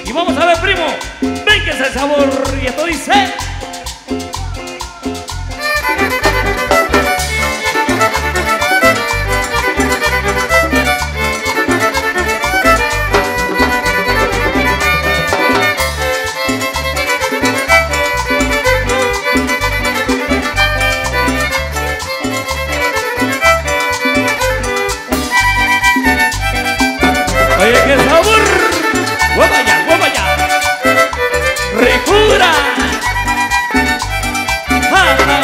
Y vamos a ver, primo, ven que es el sabor. Y esto dice... Oye, qué sabor. ¡Guapa ya! ¡Ricura! ¡Ja, ja!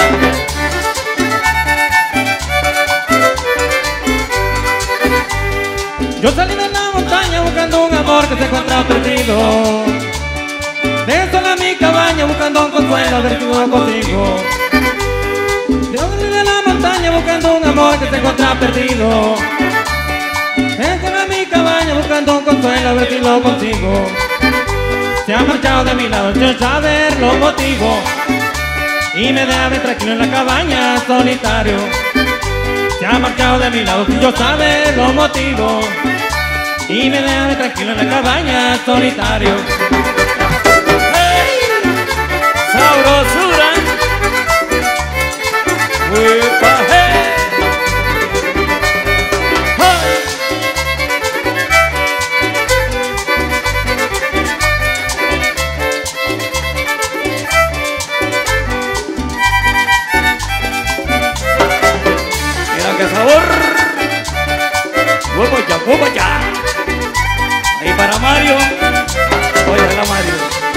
Yo salí de la montaña buscando un amor que se encuentra perdido. De sola mi cabaña buscando un consuelo, a ver si no consigo. Yo salí de la montaña buscando un amor que se encuentra perdido. De sola mi cabaña buscando un consuelo, a ver si lo consigo. Se ha marchado de mi lado sin saber los motivos y me deja tranquilo en la cabaña solitario. Se ha marchado de mi lado sin yo saber los motivos y me deja tranquilo en la cabaña solitario. ¡Hey! ¡Sabrosura! ¡Uepa, hey! ¡Qué sabor! ¡Guapa ya! Ahí para Mario. Oye, la Mario.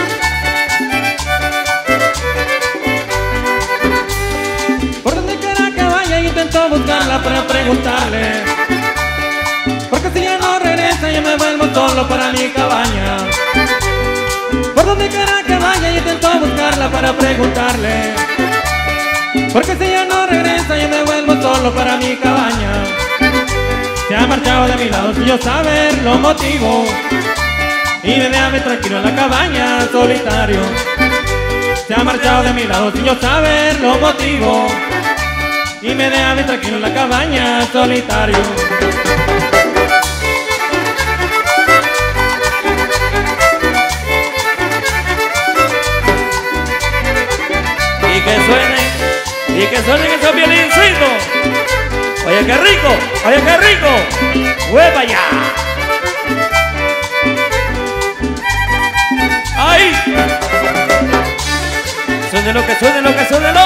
Por donde quiera que vaya intento buscarla para preguntarle, porque si ella no regresa yo me vuelvo solo para mi cabaña. Por donde quiera que vaya intento buscarla para preguntarle, porque si ella no regresa yo me vuelvo solo para mi cabaña. Se ha marchado de mi lado sin yo saber los motivos y me deja tranquilo en la cabaña solitario. Se ha marchado de mi lado sin yo saber los motivos y me deja tranquilo en la cabaña solitario. Y que suenen esos violincitos. Oye, qué rico. ¡Hueva ya! ¡Ay! Suénelo, que suénelo.